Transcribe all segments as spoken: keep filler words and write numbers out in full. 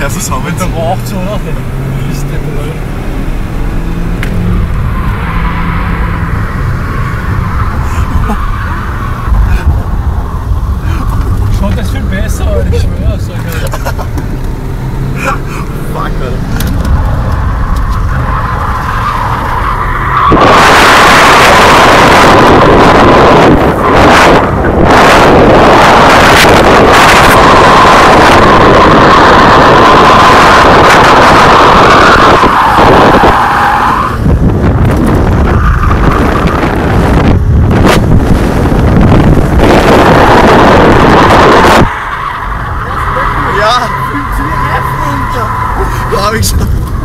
zusammen. Da raucht so, oder? Das ist der Problem. Schaut das viel besser, Alter, ich schwör's, Alter. Fuck, Alter. Ja, hab ich schon.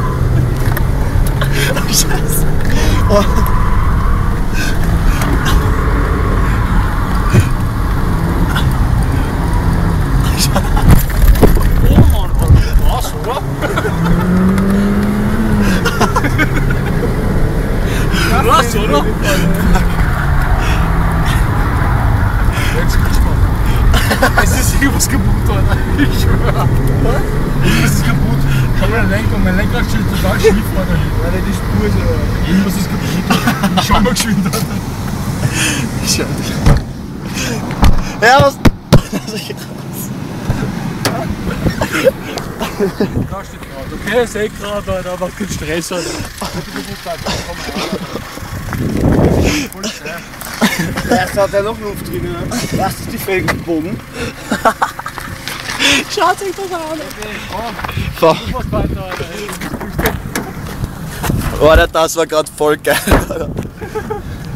Oh, Scheiße. Oh. Oh Mann, was, oder? Was, oder? Es ist irgendwas kaputt, Alter. Ich schwör. Irgendwas ist kaputt. Ich hab meine Lenkung, mein Lenkrad steht total schief, Alter. Alter, die Spur ist ja. Irgendwas ist kaputt. Schau mal geschwind, Alter. Ich schau dich. Ja, was? Also ich raus. Da steht gerade. Okay, ich seh gerade, Alter, aber kein Stress, Alter. Erst hat er noch Luft drin, ne? Erst ist die Felgen gebogen. Schaut euch das an. Okay, komm. Du musst weiter, Alter. Alter, das war gerade voll geil.